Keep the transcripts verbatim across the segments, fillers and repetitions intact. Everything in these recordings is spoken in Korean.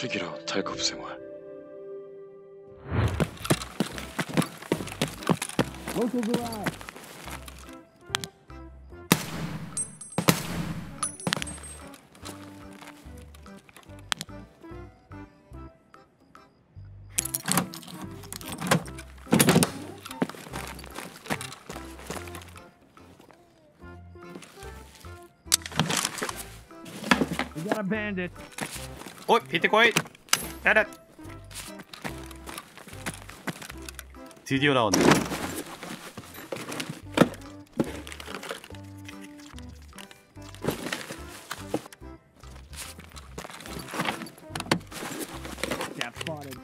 슬기로운 달급 생활. We got a bandit. 오, 비트코인. 따라. 드디어 나왔네. Got spotted.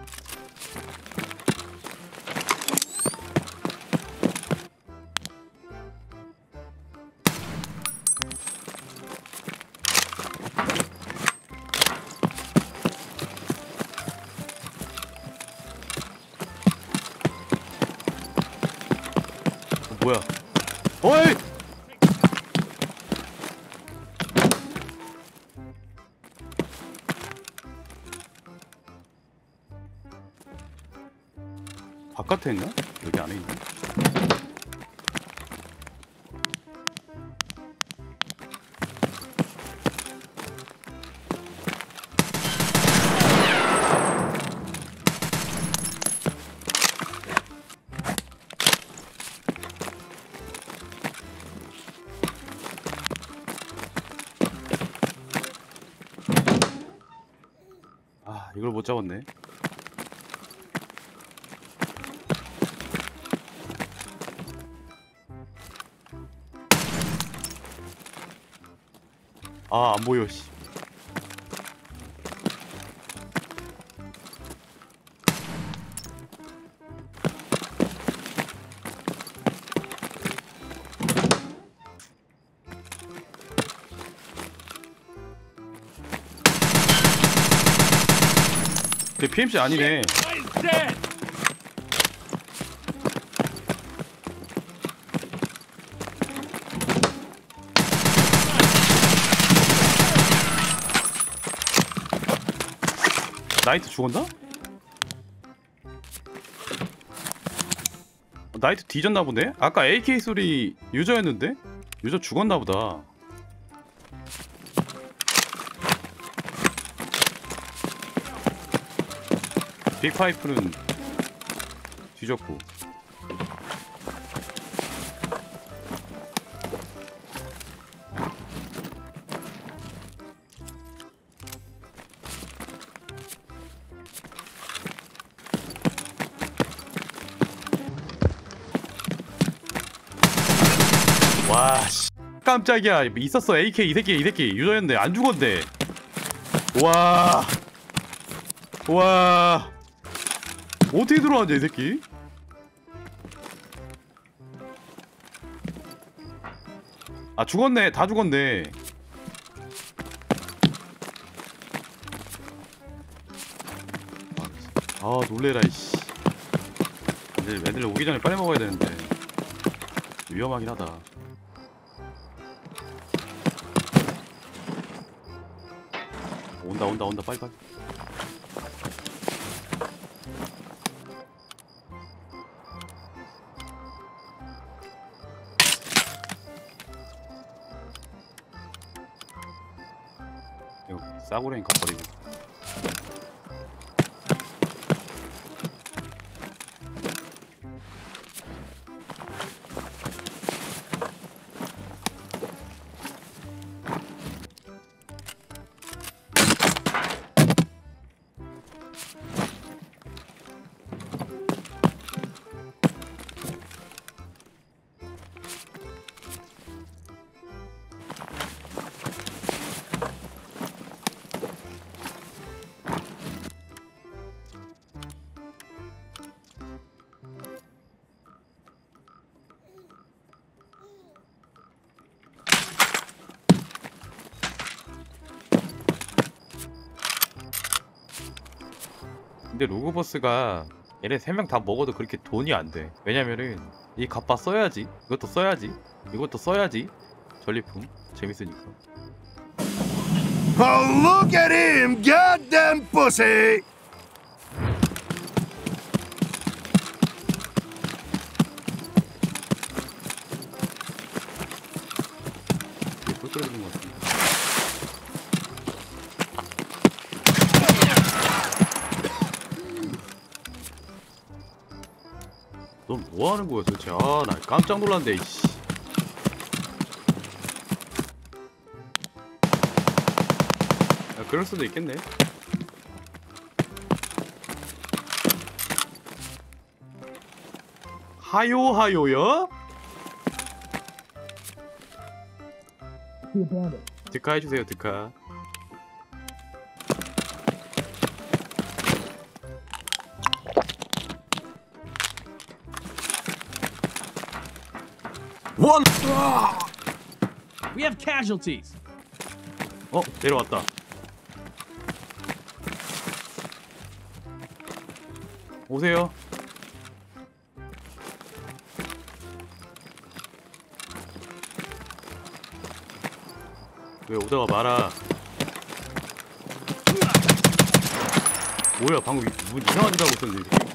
뭐야? 어이! 바깥에 있나? 여기 안에 있나? 아, 이걸 못 잡았네. 아, 안 보여, 씨. 걔 피엠씨 아니네. 나이트 죽었나? 나이트 뒤졌나 보네? 아까 에이케이 소리 유저였는데? 유저 죽었나 보다. 빅파이프는 뒤졌고. 와, 씨. 깜짝이야. 있었어. 에이케이 이 새끼 이 새끼 유저였는데 안 죽었네. 와. 와. 어떻게 들어왔냐 이 새끼? 아, 죽었네. 다 죽었네. 아, 놀래라 이씨. 애들, 애들 오기 전에 빨리 먹어야 되는데 위험하긴 하다. 온다 온다 온다 빨리 빨리. 이거 싸구려니까 버리고. 근데 로그버스가 얘네 세 명 다 먹어도 그렇게 돈이 안 돼. 왜냐면은 이 갑바 써야지, 이것도 써야지, 이것도 써야지. 전리품 재밌으니까. Oh, look at him, goddamn pussy! 또 떨어지는 것 같은데. 넌 뭐 하는 거야 도대체? 아, 나 깜짝 놀랐네, 이씨. 야, 그럴 수도 있겠네. 하요 하요요? 드카 해주세요, 드카. One! We have casualties. 어, 내려왔다. 오세요. 왜 오다가 말아. 뭐야, 방금 문 이상한 짓 하고 있었는데, 이 새끼.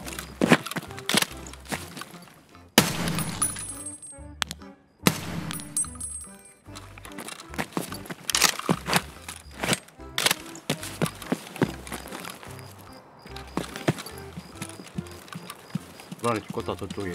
불안해 죽겠다, 저쪽에.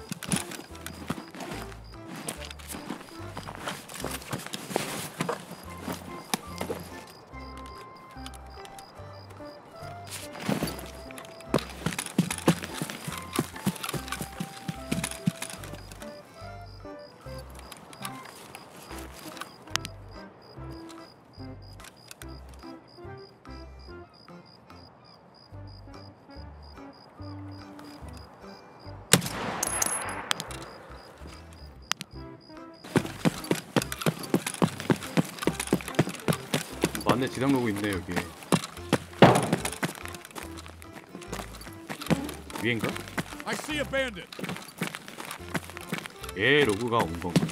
맞네, 지상 로고 있네, 여기. 위엔가? I see a bandit. 얘 로고가 온 건가?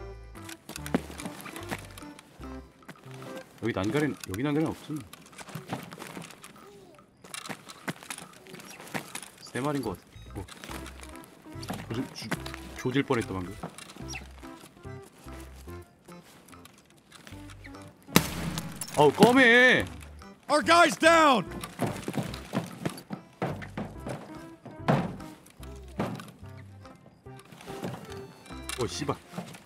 여기 난간에, 여기 난간에 없지. 세 마리인 것 같아. 어. 조질, 조, 조질 뻔했다, 방금. 어우, 껌해! Our guy's down. 오, 씨발.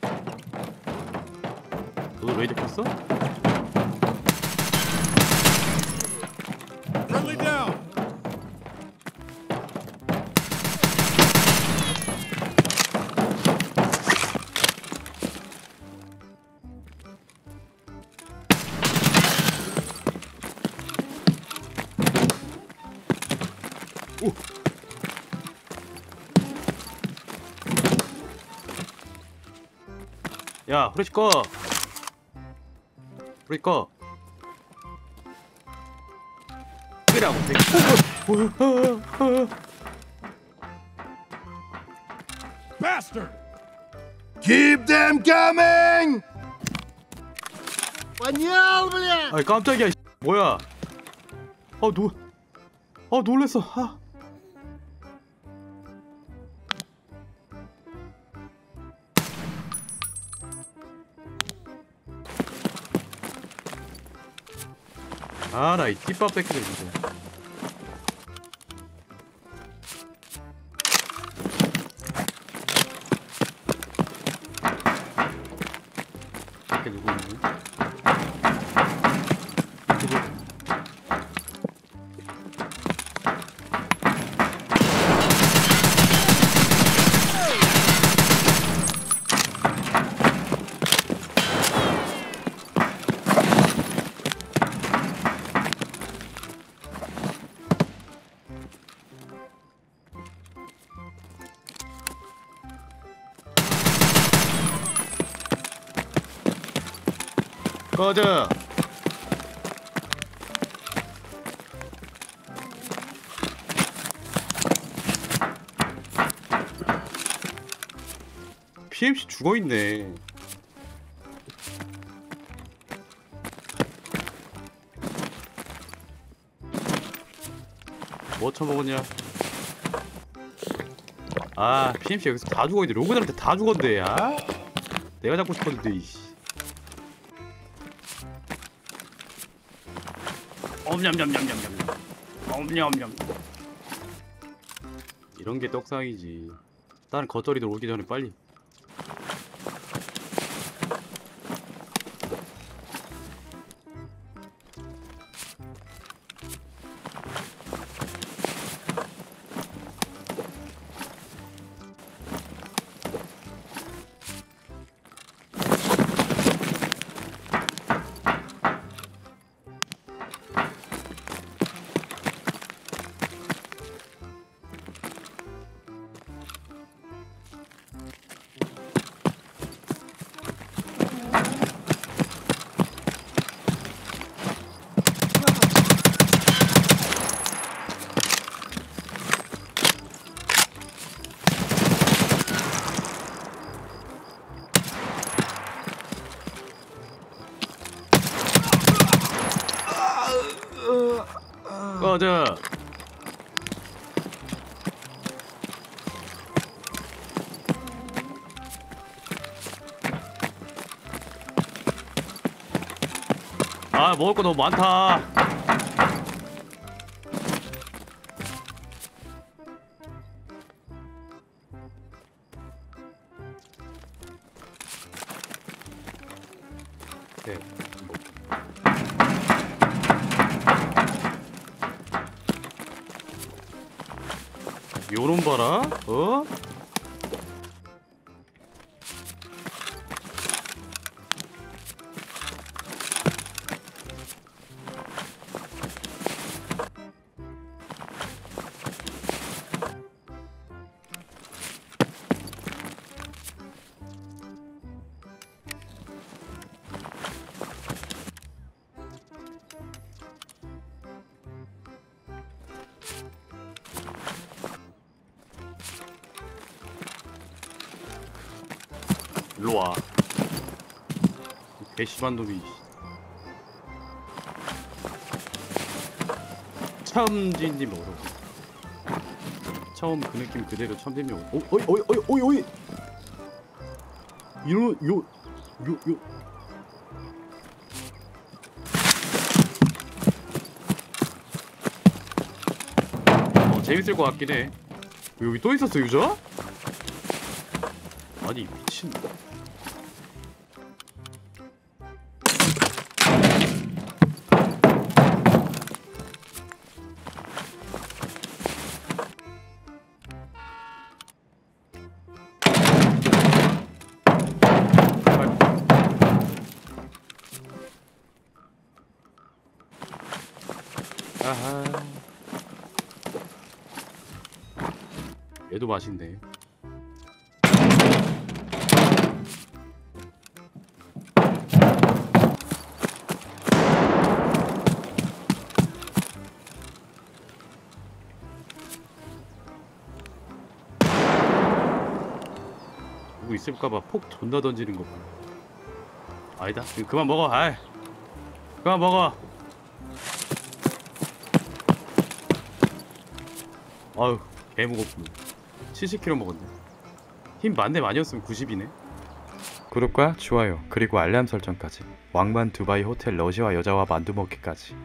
너도 레이저 켰어? Friendly down. 오! 야, 후레쉬 꺼! 후레쉬 꺼! 끄라고, 새끼. Bastard. Keep them coming! 아이, 깜짝이야, 이 뭐야? 아, 노, 아, 놀랬어. 아. 아, 나 이 띠밥 새끼들 진짜. 이렇게 누구 있니? 누구? 꺼져. 피엠씨 죽어있네. 뭐 처먹었냐? 아 피엠씨 여기서 다 죽어있는데 로그들한테 다 죽었는데. 아 내가 잡고 싶었는데 이씨. 엄냠냠냠냠냠 엄냠냠. 이런 게 떡상이지. 다른 겉절이들 오기 전에 빨리. 꺼져. 아 먹을 거 너무 많다. 네. 요런 봐라. 어? 일로와. 개심한 놈이. 참진님 어려워. 처음 그 느낌 그대로 참진님 어려워. 어, 어이 어이 어이 어이 어이 이런 요 요 요 어 재밌을 것 같긴 해. 여기 또 있었어 유저? 아니 미친. 아하. 얘도 맛있네. 누구 있을까봐 폭 존나 던지는 거 봐. 아니다. 그만 먹어. 아이. 그만 먹어. 아유 개무겁군. 칠십 킬로그램 먹었네. 힘 만렙 아니었으면 구십이네. 구독과 좋아요 그리고 알람 설정까지. 왕만 두바이 호텔 러시아 여자와 만두 먹기까지.